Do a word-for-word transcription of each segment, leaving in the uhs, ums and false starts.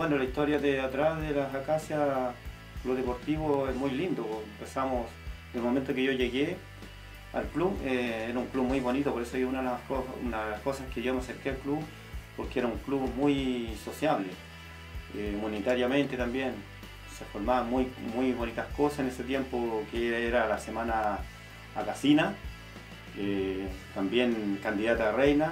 bueno, la historia de atrás de las Acacias, lo deportivo es muy lindo. Empezamos, el momento que yo llegué al club, eh, era un club muy bonito, por eso hay una de, las cosas, una de las cosas que yo me acerqué al club, porque era un club muy sociable, eh, monetariamente también. Se formaban muy, muy bonitas cosas en ese tiempo, que era la semana acacina, eh, también candidata a reina,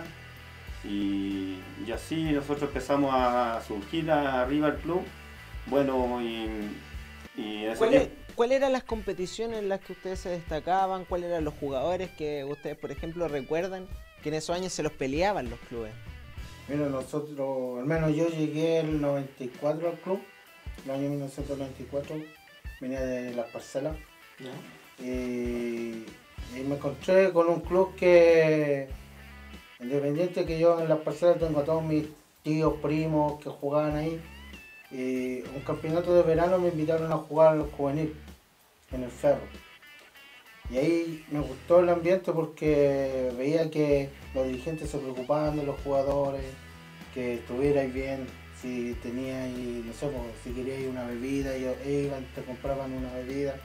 y, y así nosotros empezamos a surgir arriba del club. Bueno, y, y en ese ¿Cuáles tiempo... ¿Cuáles eran las competiciones en las que ustedes se destacaban? ¿Cuáles eran los jugadores que ustedes, por ejemplo, recuerdan que en esos años se los peleaban los clubes? Mira, nosotros, al menos yo llegué en el noventa y cuatro al club, el año mil novecientos noventa y cuatro, venía de las parcelas. ¿No? Y, y me encontré con un club que, independiente que yo en las parcelas tengo a todos mis tíos, primos que jugaban ahí, y un campeonato de verano me invitaron a jugar al juvenil en el Ferro. Y ahí me gustó el ambiente porque veía que los dirigentes se preocupaban de los jugadores, que estuvierais bien, si teníais, no sé, pues, si queríais una bebida, ellos iban, te compraban una bebida.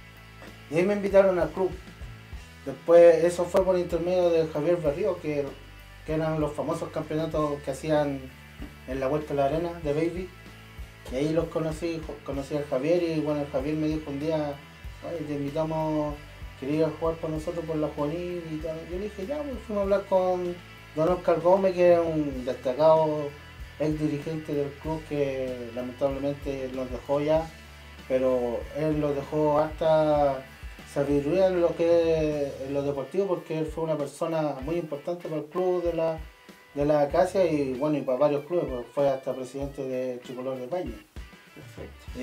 Y ahí me invitaron al club. Después eso fue por intermedio de Javier Berrío, que, que eran los famosos campeonatos que hacían en la Vuelta a la Arena de Baby. Y ahí los conocí, conocí a Javier y bueno, el Javier me dijo un día, oye, te invitamos, quería jugar con nosotros por la juvenil y tal. Yo le dije, ya, pues fuimos a hablar con don Oscar Gómez, que era un destacado ex dirigente del club que lamentablemente los dejó ya, pero él los dejó hasta sabiduría en lo que en lo deportivo, porque él fue una persona muy importante para el club de la de la Acacia y bueno, y para varios clubes, pues fue hasta presidente de Tricolor de Paine. Perfecto.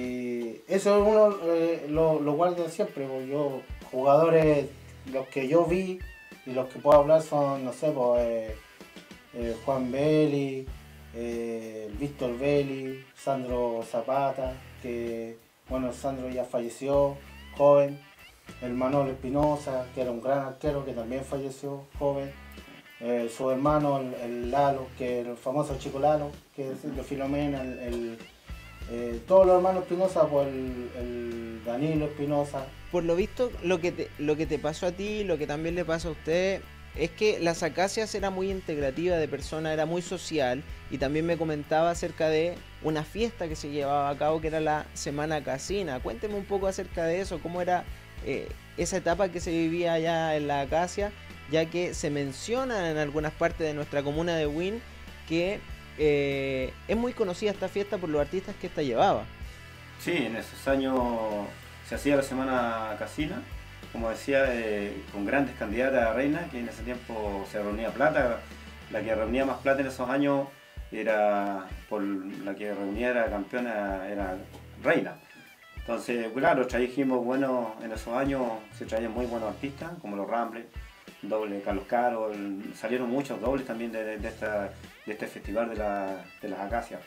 Y eso uno eh, lo, lo guarda siempre, pues yo, jugadores, los que yo vi y los que puedo hablar son, no sé, pues eh, eh, Juan Belli, eh, Víctor Belli, Sandro Zapata, que bueno, Sandro ya falleció, joven, el Manolo Espinosa, que era un gran arquero que también falleció, joven. Eh, su hermano, el, el Lalo, que era el famoso Chico Lalo, que es de Filomena, el, el, eh, todos los hermanos Espinosa, pues el, el Danilo Espinosa. Por lo visto, lo que, te, lo que te pasó a ti, lo que también le pasa a usted, es que las Acacias era muy integrativa de personas, era muy social, y también me comentaba acerca de una fiesta que se llevaba a cabo, que era la Semana Casina. Cuénteme un poco acerca de eso, cómo era eh, esa etapa que se vivía allá en la Acacia, ya que se menciona en algunas partes de nuestra comuna de Huin que eh, es muy conocida esta fiesta por los artistas que esta llevaba. Sí, en esos años se hacía la Semana Casina, como decía, eh, con grandes candidatas a reina, que en ese tiempo se reunía plata. La que reunía más plata en esos años era, por la que reunía era campeona, era reina. Entonces, claro, trajimos buenos, en esos años se traían muy buenos artistas, como los Rambles, doble Carlos Caro, el, salieron muchos dobles también de, de, esta, de este festival de, la, de las Acacias.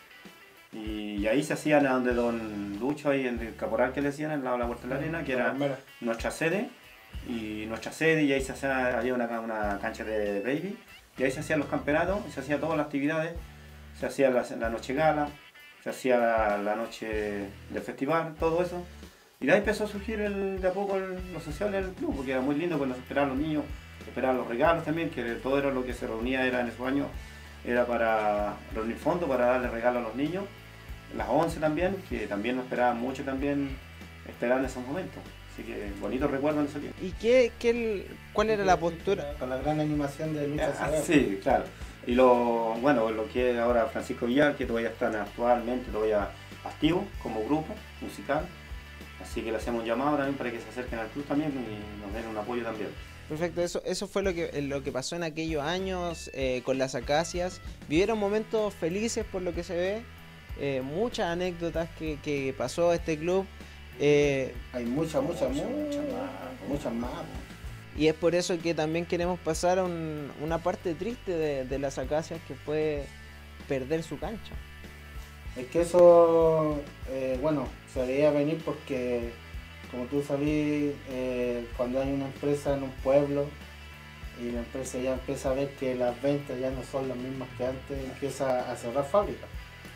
Y, y ahí se hacían a donde don Lucho, ahí en el Caporal que le decían, al lado de la Puerta de la Arena, que era nuestra sede, y nuestra sede, y ahí se hacía, había una, una cancha de baby, y ahí se hacían los campeonatos, y se hacían todas las actividades, se hacía la, la noche gala, se hacía la, la noche del festival, todo eso. Y de ahí empezó a surgir el, de a poco el, lo social del club, porque era muy lindo cuando se esperaban los niños, esperaban los regalos también, que todo era lo que se reunía era en esos años, era para reunir fondos, para darle regalos a los niños. Las once también, que también nos esperaban mucho también esperar en esos momentos. Así que bonito recuerdo en ese tiempo. ¿Y qué, qué, cuál era la postura? Con la gran animación de Lucha ah, Sí, claro. Y lo bueno, lo que es ahora Francisco Villar, que todavía están actualmente todavía activos como grupo musical. Así que le hacemos un llamado también para que se acerquen al club también y nos den un apoyo también. Perfecto, eso, eso fue lo que, lo que pasó en aquellos años eh, con las Acacias. Vivieron momentos felices por lo que se ve, eh, muchas anécdotas que, que pasó este club. Eh, Hay muchas, muchas, muchas más, muchas más. Y es por eso que también queremos pasar a un, una parte triste de, de las Acacias, que fue perder su cancha. Es que eso, eh, bueno, se veía venir porque, como tú sabías, eh, cuando hay una empresa en un pueblo y la empresa ya empieza a ver que las ventas ya no son las mismas que antes, empieza a cerrar fábricas.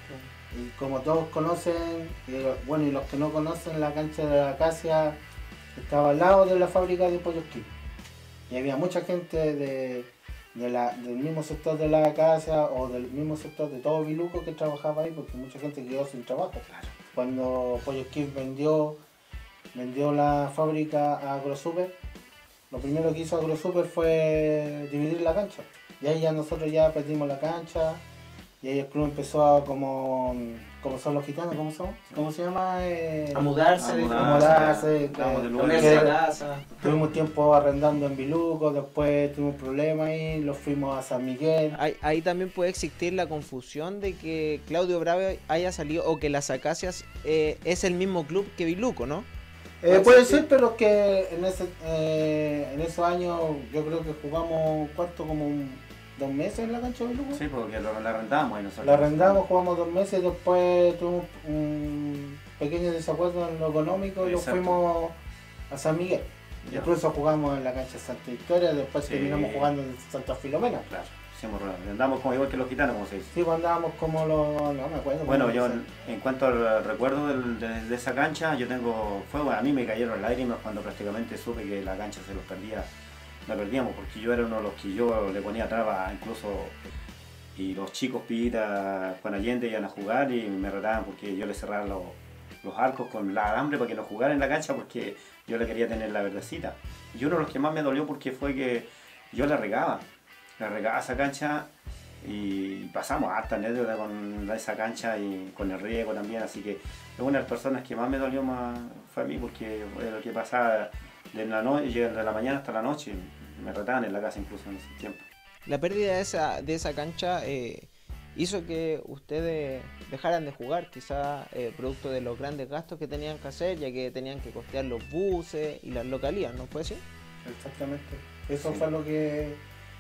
Y como todos conocen, y, bueno, y los que no conocen, la cancha de la Acacia estaba al lado de la fábrica de Pollos Kim. Y había mucha gente de, de la, del mismo sector de la Acacia o del mismo sector de todo Biluco que trabajaba ahí, porque mucha gente quedó sin trabajo. Claro. Cuando Pollos Kim vendió, vendió la fábrica a AgroSuper, lo primero que hizo AgroSuper fue dividir la cancha. Y ahí ya nosotros ya perdimos la cancha. Y ahí el club empezó a como, como son los gitanos, ¿cómo son? ¿Cómo se llama? Eh, A mudarse, a a mudarse, Vamos de eh, lugar. cambiarse que- de casa. Tuvimos tiempo arrendando en Biluco, después tuvimos problemas ahí, los fuimos a San Miguel. Ahí, ahí también puede existir la confusión de que Claudio Bravo haya salido o que las Acacias eh, es el mismo club que Biluco, ¿no? Eh, puede ser, pero que en ese eh, en esos años yo creo que jugamos, ¿cuánto? Como un- dos meses en la cancha de Biluco. Sí, porque lo, la arrendamos y nosotros. La arrendamos, jugamos dos meses, después tuvimos un pequeño desacuerdo en lo económico y nos Exacto. fuimos a San Miguel. Ya. Incluso jugamos en la cancha de Santa Victoria, después Sí. terminamos jugando en Santa Filomena. Claro, hicimos, andamos como igual que los gitanos, como se dice. Sí, pues andábamos como los... no me acuerdo. Bueno, cómo yo se- en, en cuanto al recuerdo del- de, de esa cancha, yo tengo, fue bueno, a mí me cayeron lágrimas cuando prácticamente supe que la cancha se los perdía, la perdíamos, porque yo era uno de los que yo le ponía trabas, incluso, y los chicos Pita, Juan Allende iban a jugar y me retaban porque yo les cerraba los, los arcos con la alambre para que no jugara en la cancha porque yo le quería tener la verdecita. Y uno de los que más me dolió porque fue que yo la regaba, la regaba esa cancha. Y pasamos harta anécdota con esa cancha y con el riego también, así que es una de las personas que más me dolió más fue a mí porque fue lo que pasaba de la noche, de la mañana hasta la noche, me retaban en la casa incluso en ese tiempo. La pérdida de esa, de esa cancha eh, hizo que ustedes dejaran de jugar, quizá eh, producto de los grandes gastos que tenían que hacer, ya que tenían que costear los buses y las localías, ¿no fue así? Exactamente. Eso Sí. fue lo que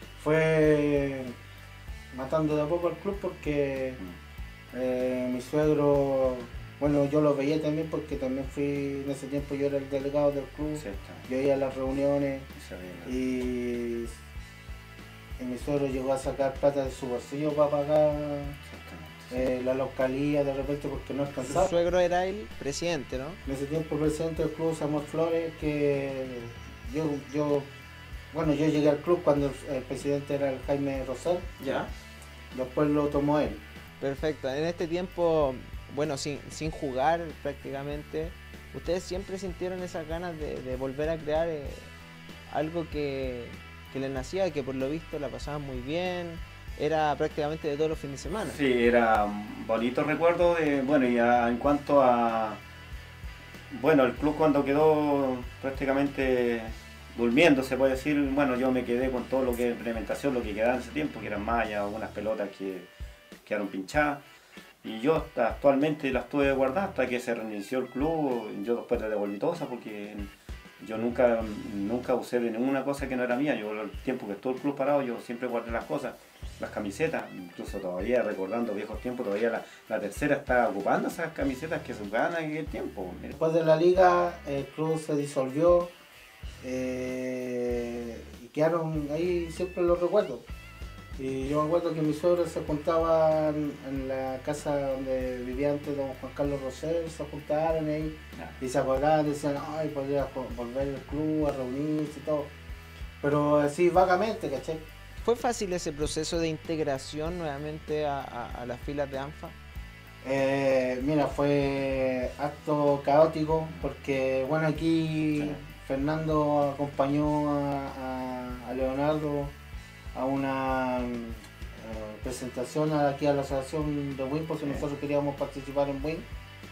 fue matando de a poco al club porque eh, mi suegro, bueno, yo lo veía también porque también fui, en ese tiempo yo era el delegado del club, Sí, está, yo iba a las reuniones se ve, y, y mi suegro llegó a sacar plata de su bolsillo para pagar exactamente. eh, la localía de repente porque no Su alcanzaba. suegro era el presidente, ¿no? En ese tiempo el presidente del club, Samuel Flores, que yo, yo, bueno, yo llegué al club cuando el, el presidente era el Jaime Rosell, Ya. después lo tomó él. Perfecto. En este tiempo, bueno, sin, sin jugar prácticamente, ¿ustedes siempre sintieron esas ganas de, de volver a crear eh, algo que, que les nacía, que por lo visto la pasaban muy bien? Era prácticamente de todos los fines de semana. Sí, era un bonito recuerdo de, bueno, y a- en cuanto a, bueno, el club cuando quedó prácticamente durmiendo, se puede decir, bueno, yo me quedé con todo lo que es implementación, lo que quedaba en ese tiempo, que eran mallas, algunas pelotas que quedaron pinchadas, y yo hasta actualmente las tuve guardadas hasta que se reinició el club, yo después le devolví todas porque yo nunca, nunca usé de ninguna cosa que no era mía, yo el tiempo que estuvo el club parado, yo siempre guardé las cosas. Las camisetas, incluso todavía recordando viejos tiempos, todavía la, la tercera está ocupando esas camisetas que se usaban en aquel tiempo. Mira. Después de la liga, el club se disolvió eh, y quedaron ahí siempre los recuerdos. Y yo me acuerdo que mis suegros se juntaban en la casa donde vivía antes don Juan Carlos Rosell, se juntaron ahí Ya. y se acordaban, decían, ay, podría jo- volver al club a reunirse y todo. Pero así vagamente, ¿cachai? ¿Fue fácil ese proceso de integración nuevamente a, a- a las filas de ANFA? Eh, mira, fue acto caótico porque, bueno, aquí Sí. Fernando acompañó a, a- a Leonardo a una eh, presentación aquí a la asociación de Win porque Sí. nosotros queríamos participar en Win.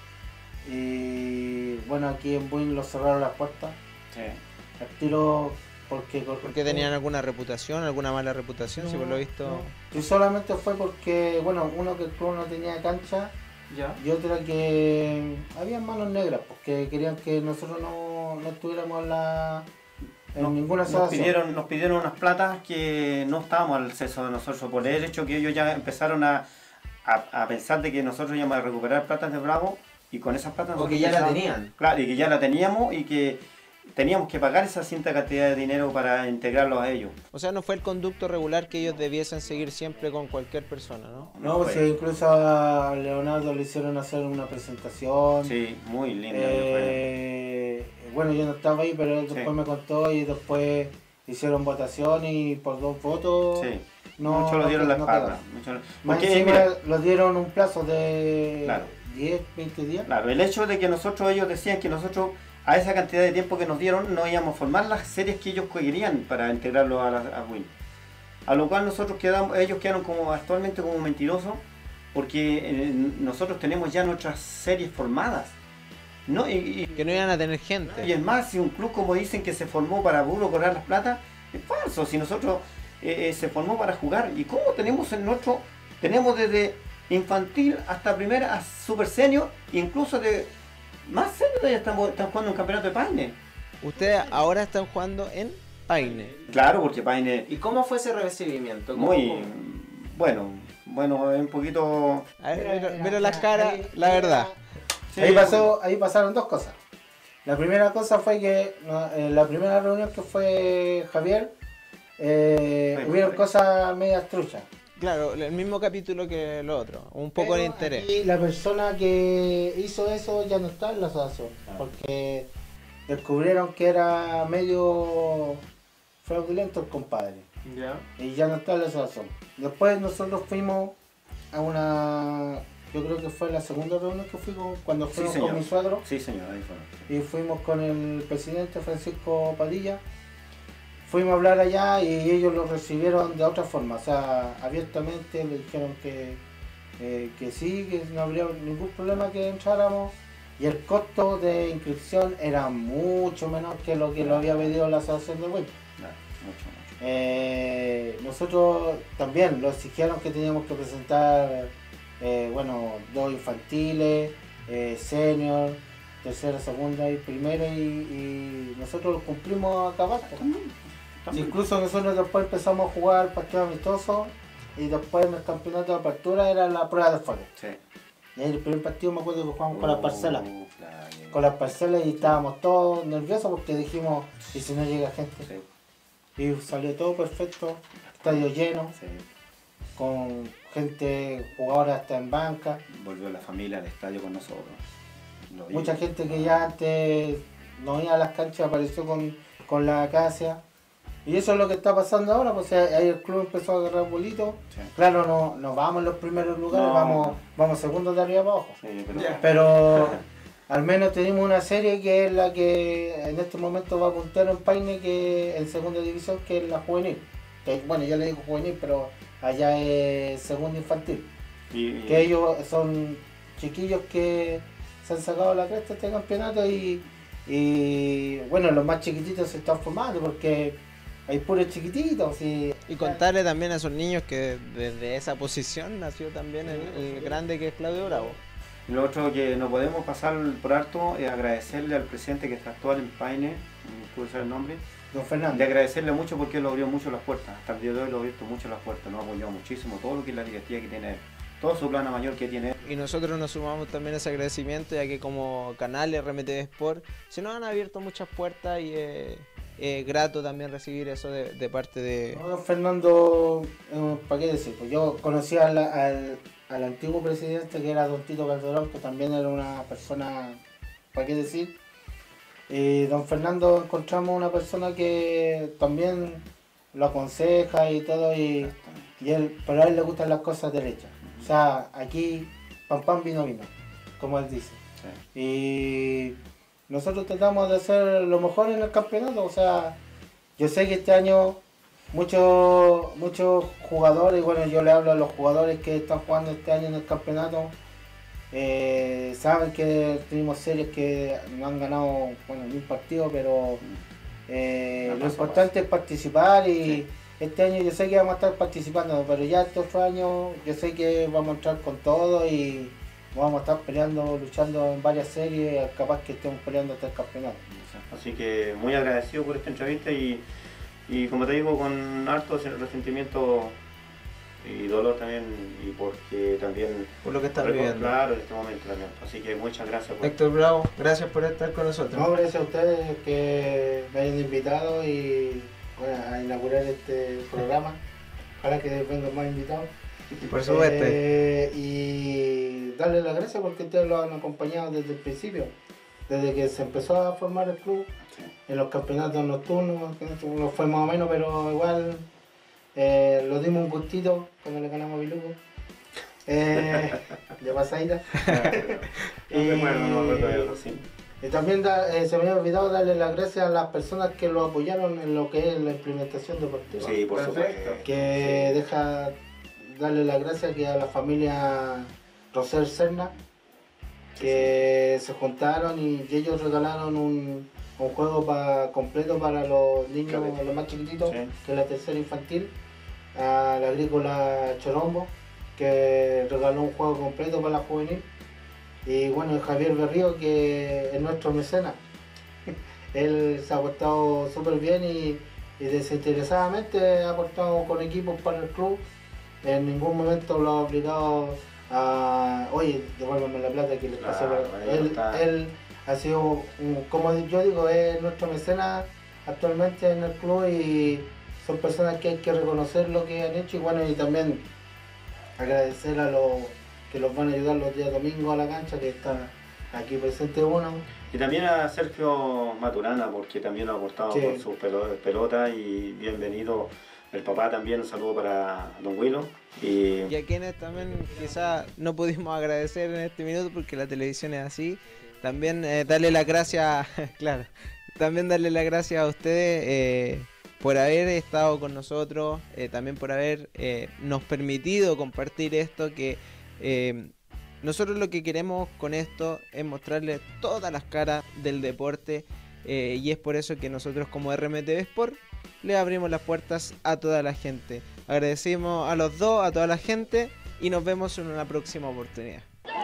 Y bueno, aquí en Win los cerraron las puertas. Sí. Al tiro porque... ¿Porque tenían alguna reputación, alguna mala reputación? Si por lo visto... no. Y solamente fue porque, bueno, uno que el club no tenía cancha Ya. y otra que había manos negras, porque querían que nosotros no, no estuviéramos en, la, en Nos, ninguna nos asociación. pidieron, nos pidieron unas platas que no estábamos al acceso de nosotros por el hecho que ellos ya empezaron a, a, a pensar de que nosotros íbamos a recuperar platas de Bravo y con esas platas O que nosotros ya la pensábamos- tenían. Claro, y que ya la teníamos y que teníamos que pagar esa cierta cantidad de dinero para integrarlos a ellos. O sea, no fue el conducto regular que ellos debiesen seguir siempre con cualquier persona, ¿no? No, pues sí, incluso a Leonardo le hicieron hacer una presentación. Sí, muy lindo. Eh, bueno, yo no estaba ahí, pero él después sí. me contó y después hicieron votación y por dos votos. Sí. No, Muchos lo dieron no, la no espalda. quedó. Muchos... Más Porque, encima mira, lo dieron un plazo de claro. diez, veinte días. Claro, el hecho de que nosotros, ellos decían que nosotros a esa cantidad de tiempo que nos dieron no íbamos a formar las series que ellos querían para integrarlo a, la, a Win. A lo cual nosotros quedamos, ellos quedaron como actualmente como mentirosos porque eh, nosotros tenemos ya nuestras series formadas. No, y, y, que no iban a tener gente. Y es más, si un club como dicen que se formó para puro cobrar las plata, es falso. Si nosotros eh, eh, se formó para jugar. ¿Y cómo tenemos en nuestro? Tenemos desde infantil hasta primera, a super senior, incluso de más senior ya estamos, están jugando un campeonato de Paine. Ustedes ahora están jugando en Paine. Claro, porque Paine... ¿Y cómo fue ese recibimiento? ¿Cómo, muy cómo? bueno, bueno, es un poquito... A ver, mira, mira las caras, la verdad. Sí, ahí, pasó, ahí pasaron dos cosas. La primera cosa fue que no, en la primera reunión que fue Javier, eh, sí, hubieron sí. cosas medias truchas. Claro, el mismo capítulo que lo otro, un poco Pero de interés. aquí la persona que hizo eso ya no está en la asociación, Ah. porque descubrieron que era medio fraudulento el compadre. ¿Ya? Y ya no está en la asociación. Después nosotros fuimos a una, yo creo que fue la segunda reunión que fuimos cuando Sí, fuimos señor. con mi suegro. Sí, señor, ahí fue. Y fuimos con el presidente Francisco Padilla. Fuimos a hablar allá y ellos lo recibieron de otra forma, o sea, abiertamente le dijeron que, eh, que sí, que no habría ningún problema que entráramos. Y el costo de inscripción era mucho menor que lo que lo había pedido la asociación de Win. Claro, mucho, mucho. Eh, nosotros también lo exigieron que teníamos que presentar, eh, bueno, dos infantiles, eh, senior, tercera, segunda y primera, y, y nosotros lo cumplimos a caballo. Sí, incluso nosotros después empezamos a jugar partidos amistosos y después en el campeonato de apertura era la prueba de fuego. Sí. Y ahí el primer partido me acuerdo que jugamos con las parcelas. Uh, claro. Con las parcelas y estábamos todos nerviosos porque dijimos, ¿y si no llega gente? Sí, Y salió todo perfecto, estadio lleno, sí. con gente, jugadores hasta en banca, Volvió la familia al estadio con nosotros. Lo mucha vi. gente que ya antes no iba a las canchas apareció con, con la acacia. Y eso es lo que está pasando ahora, pues ahí el club empezó a agarrar bolitos. Sí. Claro, no, no vamos en los primeros lugares, No. vamos, vamos segundos de arriba para abajo. Sí, pero... Ya. Pero al menos tenemos una serie que es la que en este momento va puntero en Paine, que en segunda división, que es la juvenil. Que, bueno, yo le digo juvenil, pero allá es segunda infantil. Y, y- Que ellos son chiquillos que se han sacado la cresta de este campeonato y, y bueno, los más chiquititos se están formando porque hay puros chiquititos. Y, Y contarle también a esos niños que desde esa posición nació también el, el grande que es Claudio Bravo. Lo otro que no podemos pasar por alto es agradecerle al presidente que está actual en Paine, no pude saber el nombre, Don de Fernando. agradecerle mucho porque él lo abrió mucho las puertas. Hasta el día de hoy lo ha abierto mucho las puertas, nos ha apoyado muchísimo todo lo que es la directiva que tiene él, todo su plana mayor que tiene él. Y nosotros nos sumamos también a ese agradecimiento, ya que como canal R M T V Sport se nos han abierto muchas puertas y es eh, grato también recibir eso de, de parte de... No, Don Fernando, eh, ¿para qué decir? Pues yo conocí al, al, al antiguo presidente, que era Don Tito Calderón, que también era una persona, ¿para qué decir? Y Don Fernando encontramos una persona que también lo aconseja y todo, y, y él, pero a él le gustan las cosas derechas. O sea, aquí pam pam vino vino, como él dice. Sí. Y nosotros tratamos de hacer lo mejor en el campeonato. O sea, yo sé que este año muchos muchos jugadores, bueno, yo le hablo a los jugadores que están jugando este año en el campeonato, eh, saben que tenemos series que no han ganado, bueno, ni un partido, pero eh, La lo paso, importante es participar. Y Sí. este año yo sé que vamos a estar participando, pero ya este otro año yo sé que vamos a entrar con todo y vamos a estar peleando, luchando en varias series, capaz que estemos peleando hasta el campeonato. Así que muy agradecido por esta entrevista y, y como te digo, con harto resentimiento y dolor también, y porque también... Por lo que estás recuerdo, viviendo. claro, en este momento también. Así que muchas gracias por... Héctor Bravo, gracias por estar con nosotros. No, gracias a ustedes que me hayan invitado y bueno, a inaugurar este programa. Ojalá que vengan más invitados. Por supuesto. Eh, y darle las gracias porque ustedes lo han acompañado desde el principio, desde que se empezó a formar el club, Sí. en los campeonatos nocturnos, que no fue más o menos, pero igual eh, lo dimos un gustito cuando le ganamos a Biluco. Eh, de pasadita. No me acuerdo, no me acuerdo de algo así. Y también da, eh, se me había olvidado darle las gracias a las personas que lo apoyaron en lo que es la implementación deportiva. Sí, por Perfecto. supuesto. Que deja darle las gracias que a la familia Rosel Serna, que se juntaron y ellos regalaron un, un juego pa- completo para los niños, Claro. los más chiquititos, Sí. que es la tercera infantil, a la agrícola Chorombo, que regaló un juego completo para la juvenil. Y bueno, Javier Berrío, que es nuestro mecenas. Él se ha portado súper bien y, y desinteresadamente ha aportado con equipos para el club. En ningún momento lo ha obligado a, oye, devuélvame la plata que le pasó. Claro, ahí él, está. él ha sido, un- como yo digo, es nuestro mecenas actualmente en el club y son personas que hay que reconocer lo que han hecho y bueno, y también agradecer a los que los van a ayudar los días domingos a la cancha, que está aquí presente uno. Y también a Sergio Maturana, porque también ha aportado Sí. con sus pelo- pelotas y bienvenido el papá también, un saludo para Don Willow. Y Y a quienes también quizá no pudimos agradecer en este minuto porque la televisión es así. También eh, darle las gracias, claro, también darle las gracias a ustedes eh, por haber estado con nosotros, eh, también por haber eh, nos permitido compartir esto que eh, nosotros lo que queremos con esto es mostrarles todas las caras del deporte eh, y es por eso que nosotros como R M T V Sport le abrimos las puertas a toda la gente. Agradecemos a los dos, a toda la gente y nos vemos en una próxima oportunidad.